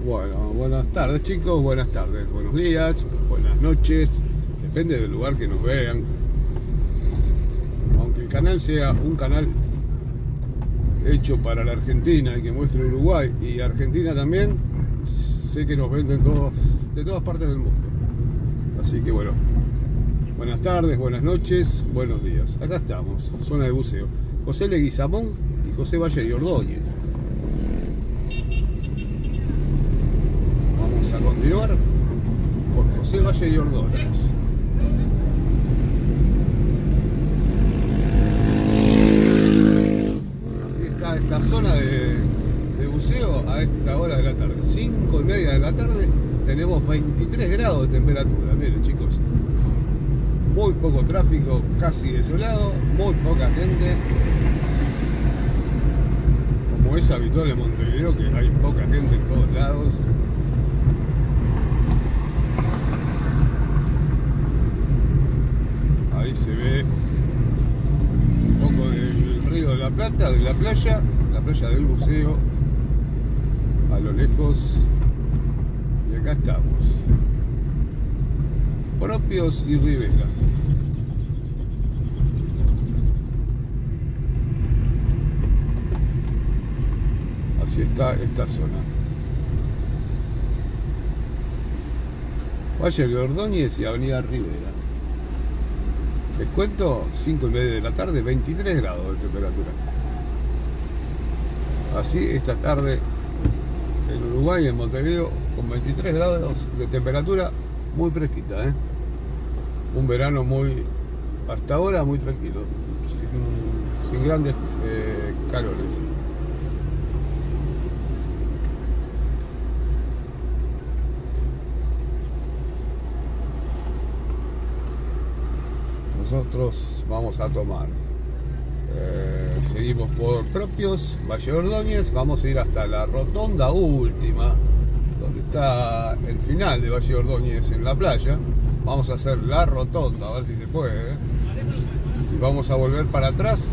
Bueno, buenas tardes chicos, buenas tardes, buenos días, buenas noches, depende del lugar que nos vean. Aunque el canal sea un canal hecho para la Argentina y que muestre Uruguay y Argentina también, sé que nos ven de todas partes del mundo. Así que bueno, buenas tardes, buenas noches, buenos días. Acá estamos, zona de buceo. José Leguizamón y José Valle y Ordóñez. Vamos a continuar por José Valle y Ordóñez. Así está esta zona de buceo a esta hora de la tarde. 5:30 de la tarde, tenemos 23 grados de temperatura. Miren chicos, muy poco tráfico, casi desolado, muy poca gente. Como es habitual en Montevideo, que hay poca gente en todos lados. Ahí se ve un poco del río de la Plata, de la playa del buceo, a lo lejos. Y acá estamos, Propios y Rivera. Así está esta zona. Valle de Ordóñez y Avenida Rivera. Les cuento, 5:30 de la tarde, 23 grados de temperatura. Así esta tarde en Uruguay, en Montevideo, con 23 grados de temperatura, muy fresquita, ¿eh? Un verano muy, hasta ahora, muy tranquilo, sin grandes calores. Nosotros vamos a tomar, seguimos por Propios, Valle Ordóñez, vamos a ir hasta la rotonda última, donde está el final de Valle Ordóñez en la playa. Vamos a hacer la rotonda, a ver si se puede, ¿eh? Y vamos a volver para atrás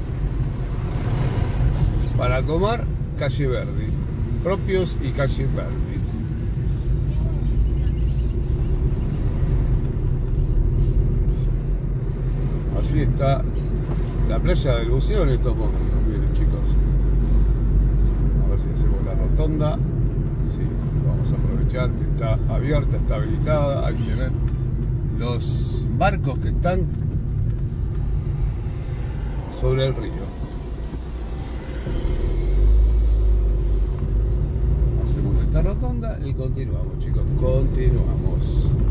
para tomar Calle Verdi, Propios y Calle Verdi. Así está la playa del buceo en estos momentos. Miren chicos, a ver si hacemos la rotonda. Sí, vamos a aprovechar que está abierta, está habilitada. Ahí se ven los barcos que están sobre el río. Hacemos esta rotonda y continuamos chicos, continuamos.